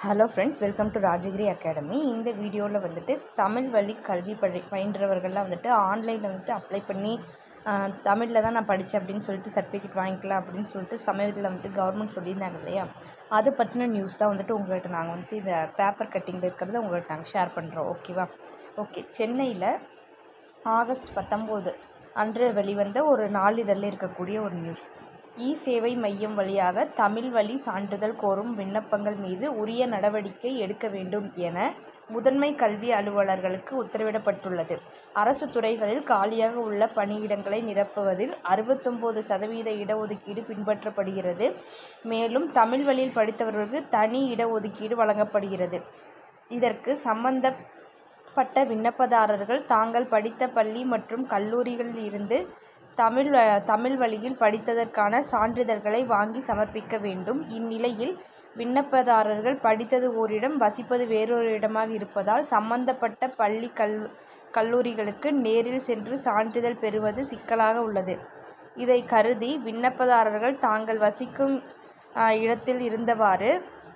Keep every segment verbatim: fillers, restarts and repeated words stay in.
Hello friends, welcome to Rajagiri academy. இந்த வீடியோவில் வந்துட்டு தமிழ் வழி கல்வி படி பயின்றவர்கள்லாம் வந்துட்டு ஆன்லைனில் வந்துட்டு அப்ளை பண்ணி தமிழில் தான் நான் படித்தேன் அப்படின்னு சொல்லிட்டு சர்டிஃபிகேட் வாங்கிக்கலாம் அப்படின்னு சொல்லிட்டு சமயத்தில் வந்துட்டு கவர்மெண்ட் சொல்லியிருந்தாங்க இல்லையா, அதை பற்றின நியூஸ் தான் வந்துட்டு உங்கள்கிட்ட நாங்கள் வந்துட்டு இந்த பேப்பர் கட்டிங்கில் இருக்கிறத உங்கள்கிட்ட நாங்கள் ஷேர் பண்ணுறோம். ஓகேவா? ஓகே. சென்னையில் ஆகஸ்ட் பத்தொம்போது அன்று வெளிவந்த ஒரு நாளிதழில் இருக்கக்கூடிய ஒரு நியூஸ். இ சேவை மையம் வழியாக தமிழ் வழி சான்றிதழ் கோரும் விண்ணப்பங்கள் மீது உரிய நடவடிக்கை எடுக்க வேண்டும் என முதன்மை கல்வி அலுவலர்களுக்கு உத்தரவிடப்பட்டுள்ளது. அரசு துறைகளில் காலியாக உள்ள பணியிடங்களை நிரப்புவதில் அறுபத்தொம்போது சதவீத இடஒதுக்கீடு பின்பற்றப்படுகிறது. மேலும் தமிழ் வழியில் படித்தவர்களுக்கு தனி இடஒதுக்கீடு வழங்கப்படுகிறது. இதற்கு சம்பந்தப்பட்ட விண்ணப்பதாரர்கள் தாங்கள் படித்த பள்ளி மற்றும் கல்லூரிகளில் இருந்து தமிழ் தமிழ் வழியில் படித்ததற்கான சான்றிதழ்களை வாங்கி சமர்ப்பிக்க வேண்டும். இந்நிலையில் விண்ணப்பதாரர்கள் படித்தது ஓரிடம், வசிப்பது வேறொரு இடமாக இருப்பதால் சம்பந்தப்பட்ட பள்ளி கல் கல்லூரிகளுக்கு நேரில் சென்று சான்றிதழ் பெறுவது சிக்கலாக உள்ளது. இதை கருதி விண்ணப்பதாரர்கள் தாங்கள் வசிக்கும் இடத்தில் இருந்தவாறு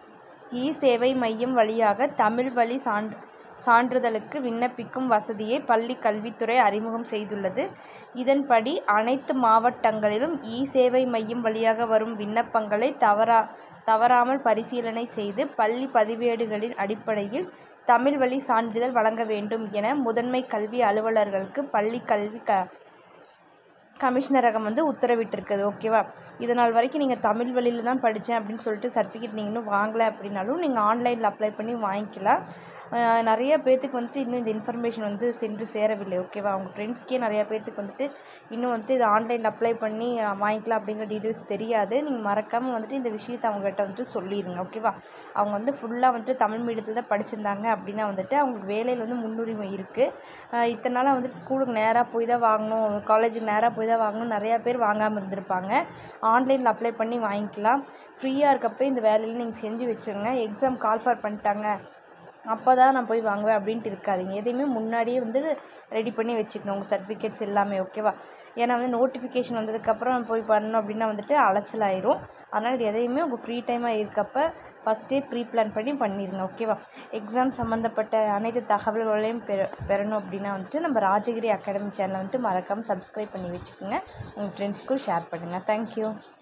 இ சேவை மையம் வழியாக தமிழ் வழி சான்று சான்றிதழுக்கு விண்ணப்பிக்கும் வசதியை பள்ளி கல்வித்துறை அறிமுகம் செய்துள்ளது. இதன்படி அனைத்து மாவட்டங்களிலும் இ சேவை மையம் வழியாக வரும் விண்ணப்பங்களை தவறா தவறாமல் பரிசீலனை செய்து பள்ளி பதிவேடுகளின் அடிப்படையில் தமிழ் வழி சான்றிதழ் வழங்க வேண்டும் என முதன்மை கல்வி அலுவலர்களுக்கு பள்ளி கல்வி க கமிஷனரகம் வந்து உத்தரவிட்டிருக்குது. ஓகேவா? இதனால் வரைக்கும் நீங்கள் தமிழ் வழியில் தான் படித்தேன் அப்படின்னு சொல்லிட்டு சர்டிஃபிகேட் நீங்கள் இன்னும் வாங்கலை அப்படின்னாலும் நீங்கள் ஆன்லைனில் அப்ளை பண்ணி வாங்கிக்கலாம். நிறைய பேர்த்துக்கு வந்துட்டு இன்னும் இந்த இன்ஃபர்மேஷன் வந்து சென்று சேரவில்லை. ஓகேவா? அவங்க ஃப்ரெண்ட்ஸ்க்கே நிறையா பேர்த்துக்கு வந்துட்டு இன்னும் வந்துட்டு இது ஆன்லைனில் அப்ளை பண்ணி வாங்கிக்கலாம் அப்படிங்கிற டீட்டெயில்ஸ் தெரியாது. நீங்கள் மறக்காமல் வந்துட்டு இந்த விஷயத்தை அவங்ககிட்ட வந்துட்டு சொல்லிடுங்க. ஓகேவா? அவங்க வந்து ஃபுல்லாக வந்துட்டு தமிழ் மீடியத்தில் தான் படிச்சிருந்தாங்க அப்படின்னா வந்துட்டு அவங்களுக்கு வேலையில் வந்து முன்னுரிமை இருக்குது. இத்தனை நாளாக வந்துட்டு ஸ்கூலுக்கு நேராக போய் தான் வாங்கணும், காலேஜுக்கு நேராக போய் தான் வாங்கணும், நிறையா பேர் வாங்காமல் இருந்திருப்பாங்க. ஆன்லைனில் அப்ளை பண்ணி வாங்கிக்கலாம். ஃப்ரீயாக இருக்கப்போ இந்த வேலையில் நீங்கள் செஞ்சு வச்சுருங்க. எக்ஸாம் கால்ஃபார் பண்ணிட்டாங்க அப்போ தான் நான் போய் வாங்குவேன் அப்படின்ட்டு இருக்காதிங்க. எதையுமே முன்னாடியே வந்து ரெடி பண்ணி வச்சுக்கணும் உங்கள் சர்டிஃபிகேட்ஸ் எல்லாமே. ஓகேவா? ஏன்னா வந்து நோட்டிஃபிகேஷன் வந்ததுக்கப்புறம் போய் பண்ணணும் அப்படின்னா வந்துட்டு அலைச்சல் ஆயிரும். அதனால் எதையுமே உங்கள் ஃப்ரீ டைமாக இருக்கப்போ ஃபஸ்ட்டே ப்ரீ பிளான் பண்ணி பண்ணிடுங்க. ஓகேவா? எக்ஸாம் சம்மந்தப்பட்ட அனைத்து தகவல்களையும் பெற பெறணும் அப்படின்னா வந்துட்டு நம்ம ராஜகிரி அகாடமி சேனலை வந்துட்டு மறக்காமல் சப்ஸ்கிரைப் பண்ணி வச்சுக்கோங்க. உங்கள் ஃப்ரெண்ட்ஸ்க்கும் ஷேர் பண்ணுங்கள். தேங்க்யூ.